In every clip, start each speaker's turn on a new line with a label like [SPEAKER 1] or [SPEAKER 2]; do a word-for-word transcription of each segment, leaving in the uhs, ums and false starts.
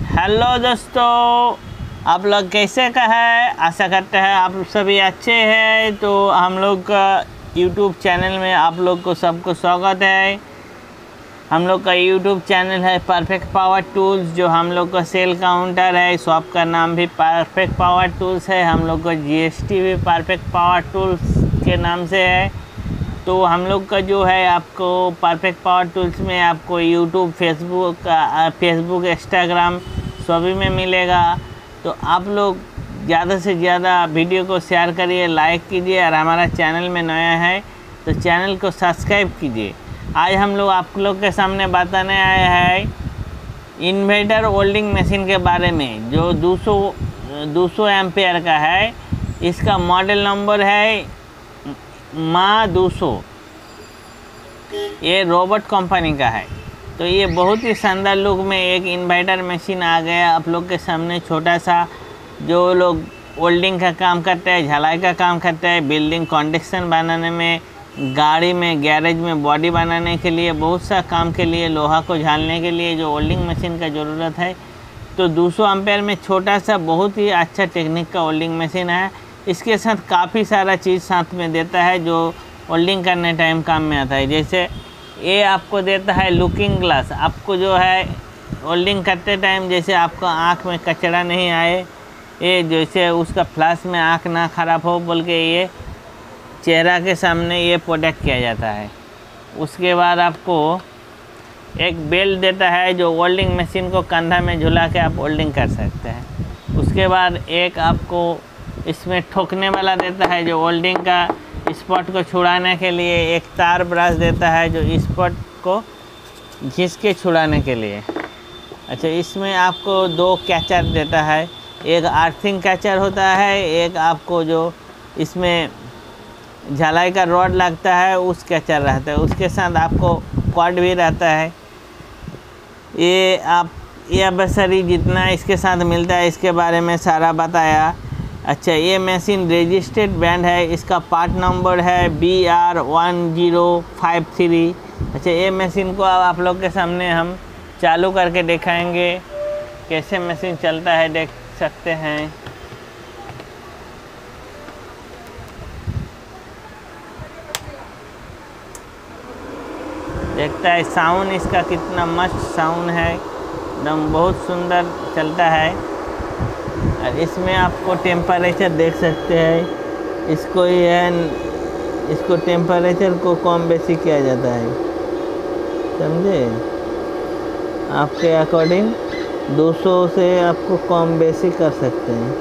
[SPEAKER 1] Hello दोस्तों, आप लोग कैसे का है। आशा करते हैं आप सभी अच्छे हैं। तो हम लोग का यूट्यूब चैनल में आप लोग को सबको स्वागत है। हम लोग का यूट्यूब चैनल है परफेक्ट पावर टूल्स, जो हम लोग का सेल काउंटर है। शॉप का नाम भी परफेक्ट पावर टूल्स है। हम लोग का जीएसटी भी परफेक्ट पावर टूल्स के नाम से है। तो हम लोग का जो है आपको परफेक्ट पावर टूल्स में आपको यूट्यूब, फेसबुक फेसबुक इंस्टाग्राम सभी में मिलेगा। तो आप लोग ज़्यादा से ज़्यादा वीडियो को शेयर करिए, लाइक कीजिए, और हमारा चैनल में नया है तो चैनल को सब्सक्राइब कीजिए। आज हम लोग आप लोग के सामने बताने आए हैं इन्वर्टर वेल्डिंग मशीन के बारे में, जो दो सौ एम्पेयर का है। इसका मॉडल नंबर है माँ दो सौ। ये रोबोट कंपनी का है। तो ये बहुत ही शानदार लुक में एक इन्वर्टर मशीन आ गया आप लोग के सामने। छोटा सा, जो लोग वेल्डिंग का काम करते हैं, झलाई का काम करते हैं, बिल्डिंग कंस्ट्रक्शन बनाने में, गाड़ी में, गैरेज में बॉडी बनाने के लिए, बहुत सा काम के लिए, लोहा को झालने के लिए जो वेल्डिंग मशीन का ज़रूरत है। तो दो सौ एम्पेयर में छोटा सा बहुत ही अच्छा टेक्निक का वेल्डिंग मशीन है। इसके साथ काफ़ी सारा चीज़ साथ में देता है जो वेल्डिंग करने टाइम काम में आता है। जैसे ये आपको देता है लुकिंग ग्लास। आपको जो है वेल्डिंग करते टाइम जैसे आपको आँख में कचरा नहीं आए, ये जैसे उसका फ्लैश में आँख ना ख़राब हो बोल के ये चेहरा के सामने ये प्रोटेक्ट किया जाता है। उसके बाद आपको एक बेल्ट देता है जो वेल्डिंग मशीन को कंधा में झुला के आप वेल्डिंग कर सकते हैं। उसके बाद एक आपको इसमें ठोकने वाला देता है जो वेल्डिंग का स्पॉट को छुड़ाने के लिए। एक तार ब्रश देता है जो स्पॉट को घिस के छुड़ाने के लिए। अच्छा, इसमें आपको दो कैचर देता है। एक अर्थिंग कैचर होता है, एक आपको जो इसमें झलाई का रॉड लगता है उस कैचर रहता है। उसके साथ आपको कॉर्ड भी रहता है। ये आप ये बसरी जितना इसके साथ मिलता है इसके बारे में सारा बताया। अच्छा, ये मशीन रजिस्टर्ड ब्रांड है। इसका पार्ट नंबर है B R one zero five three. अच्छा, ये मशीन को अब आप लोग के सामने हम चालू करके दिखाएंगे कैसे मशीन चलता है, देख सकते हैं। देखता है साउंड इसका कितना मस्त साउंड है, एकदम बहुत सुंदर चलता है। और इसमें आपको टेम्परेचर देख सकते हैं। इसको ये इसको टेम्परेचर को कम बेसी किया जाता है, समझे। आपके अकॉर्डिंग दो सौ से आपको कम बेसी कर सकते हैं।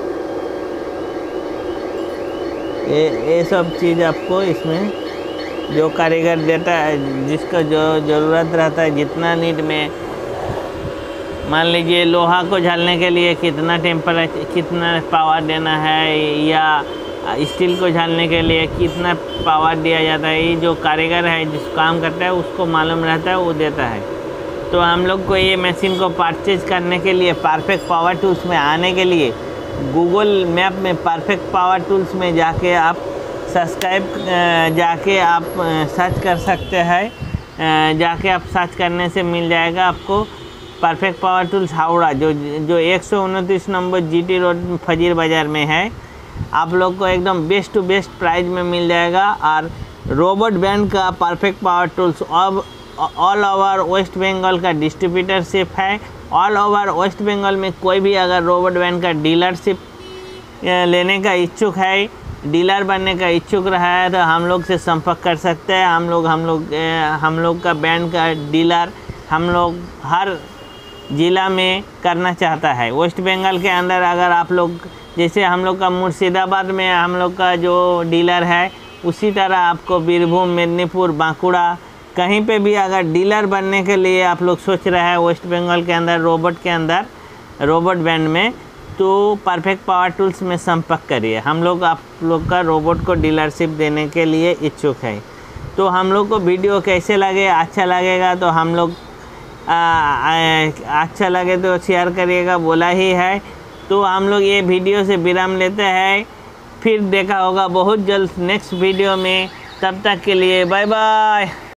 [SPEAKER 1] ये ये सब चीज़ आपको इसमें जो कारीगर देता है, जिसका जो ज़रूरत रहता है, जितना नीड में, मान लीजिए लोहा को झालने के लिए कितना टेम्परेचर, कितना पावर देना है, या स्टील को झालने के लिए कितना पावर दिया जाता है, ये जो कारीगर है जिस काम करता है उसको मालूम रहता है, वो देता है। तो हम लोग को ये मशीन को परचेज करने के लिए परफेक्ट पावर टूल्स में आने के लिए गूगल मैप में परफेक्ट पावर टूल्स में जाके आप सब्सक्राइब जाके आप सर्च कर सकते हैं। जाके आप सर्च करने से मिल जाएगा आपको परफेक्ट पावर टूल्स हावड़ा, जो जो एक सौ उनतीस नंबर जीटी रोड फजीर बाज़ार में है। आप लोग को एकदम बेस्ट टू बेस्ट प्राइस में मिल जाएगा। और रोबोट ब्रांड का परफेक्ट पावर टूल्स अब ऑल ओवर वेस्ट बंगाल का डिस्ट्रीब्यूटरशिप है। ऑल ओवर वेस्ट बंगाल में कोई भी अगर रोबोट ब्रांड का डीलरशिप लेने का इच्छुक है, डीलर बनने का इच्छुक रहा है, तो हम लोग से संपर्क कर सकते हैं। हम लोग हम लोग हम लोग का ब्रांड का डीलर हम लोग हर ज़िला में करना चाहता है। वेस्ट बंगाल के अंदर अगर आप लोग, जैसे हम लोग का मुर्शिदाबाद में हम लोग का जो डीलर है, उसी तरह आपको बीरभूम, मेदिनीपुर, बांकुड़ा, कहीं पे भी अगर डीलर बनने के लिए आप लोग सोच रहे हैं वेस्ट बंगाल के अंदर, रोबोट के अंदर, रोबोट ब्रांड में, तो परफेक्ट पावर टूल्स में संपर्क करिए। हम लोग आप लोग का रोबोट को डीलरशिप देने के लिए इच्छुक है। तो हम लोग को वीडियो कैसे लगे, अच्छा लगेगा तो हम लोग आ, आ, अच्छा लगे तो शेयर करिएगा, बोला ही है। तो हम लोग ये वीडियो से विराम लेते हैं, फिर देखा होगा बहुत जल्द नेक्स्ट वीडियो में। तब तक के लिए बाय बाय।